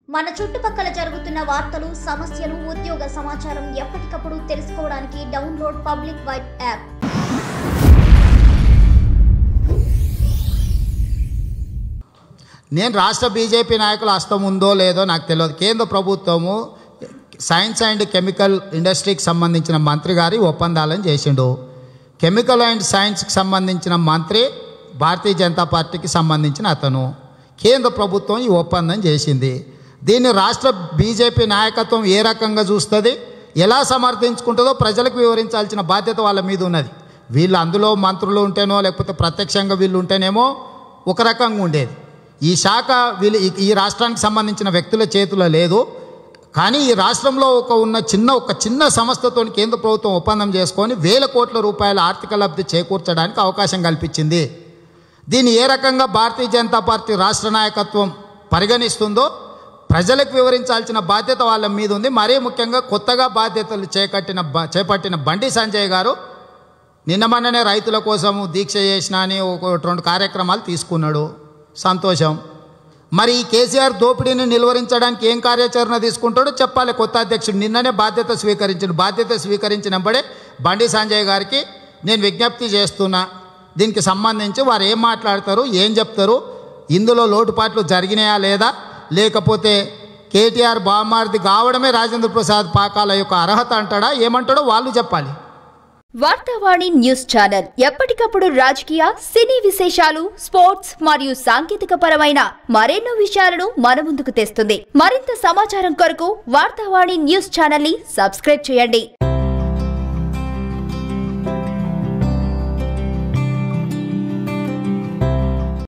మన చుట్టుపక్కల జరుగుతున్న వార్తలు, సమస్యలు, ఉద్యోగ సమాచారం ఎప్పటికప్పుడు తెలుసుకోవడానికి డౌన్లోడ్ పబ్లిక్ వైబ్ యాప్. నేను రాష్ట్ర బీజేపీ నాయకుల హస్తం ఉందో లేదో నాకు తెలియదు. కేంద్ర ప్రభుత్వము సైన్స్ అండ్ కెమికల్ ఇండస్ట్రీకి సంబంధించిన మంత్రి గారి ఒప్పందాలను చేసిండు. కెమికల్ అండ్ సైన్స్కి సంబంధించిన మంత్రి భారతీయ జనతా పార్టీకి సంబంధించిన అతను. కేంద్ర ప్రభుత్వం ఈ ఒప్పందం చేసింది. దీన్ని రాష్ట్ర బీజేపీ నాయకత్వం ఏ రకంగా చూస్తుంది, ఎలా సమర్థించుకుంటుందో ప్రజలకు వివరించాల్సిన బాధ్యత వాళ్ళ మీద ఉన్నది. వీళ్ళు అందులో మంత్రులు ఉంటేనో లేకపోతే ప్రత్యక్షంగా వీళ్ళు ఉంటేనేమో ఒక రకంగా ఉండేది. ఈ శాఖ వీళ్ళు ఈ రాష్ట్రానికి సంబంధించిన వ్యక్తుల చేతిలో లేదు. కానీ ఈ రాష్ట్రంలో ఒక చిన్న సంస్థతో కేంద్ర ప్రభుత్వం ఒప్పందం చేసుకొని వేల కోట్ల రూపాయల ఆర్థిక లబ్ధి చేకూర్చడానికి అవకాశం కల్పించింది. దీన్ని ఏ రకంగా భారతీయ జనతా పార్టీ రాష్ట్ర నాయకత్వం పరిగణిస్తుందో ప్రజలకు వివరించాల్సిన బాధ్యత వాళ్ళ మీద ఉంది. మరీ ముఖ్యంగా కొత్తగా బాధ్యతలు చేపట్టిన బండి సంజయ్ గారు నిన్నమన్ననే రైతుల కోసం దీక్ష చేసిన అని 2 కార్యక్రమాలు తీసుకున్నాడు. సంతోషం. మరి ఈ కేసీఆర్ దోపిడీని నిలువరించడానికి ఏం కార్యాచరణ తీసుకుంటాడో చెప్పాలి. కొత్త అధ్యక్షుడు నిన్ననే బాధ్యత స్వీకరించినప్పుడే బండి సంజయ్ గారికి నేను విజ్ఞప్తి చేస్తున్నా, దీనికి సంబంధించి వారు ఏం మాట్లాడతారు, ఏం చెప్తారు, ఇందులో లోటుపాట్లు జరిగినాయా లేదా, లేకపోతే కేటీఆర్ బామార్ది కావడమే రాజేంద్ర ప్రసాద్ పాకాల యొక్క అర్హత అంటాడా, ఏమంటాడో వాళ్ళు చెప్పాలి. వార్తావాణి న్యూస్ ఛానల్ ఎప్పటికప్పుడు రాజకీయ, సినీ విశేషాలు, స్పోర్ట్స్ మరియు సాంకేతిక పరమైన మరెన్నో విషయాలను మన ముందుకు తెస్తుంది. మరింత సమాచారం కొరకు వార్తావాణి న్యూస్ ఛానల్ ని సబ్స్క్రైబ్ చేయండి.